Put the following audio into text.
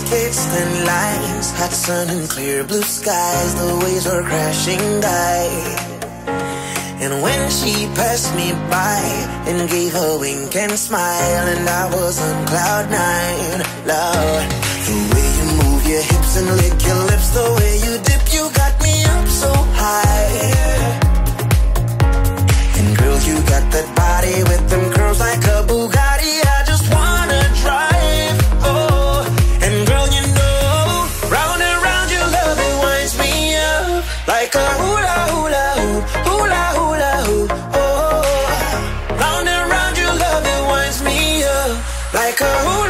It's thin lines, hot sun and clear blue skies. The waves are crashing by. And when she passed me by and gave a wink and smile, and I was on cloud nine, Lord. The way you move your hips and lick your lips, the way you dip, you got me up so high. And girl, you got that body with them curls like a Bugatti. I just wanna drive, oh. And girl, you know, round and round your love, it winds me up like a hula hula hoop, hula hula hoop, oh. Round and round your love, it winds me up like a hula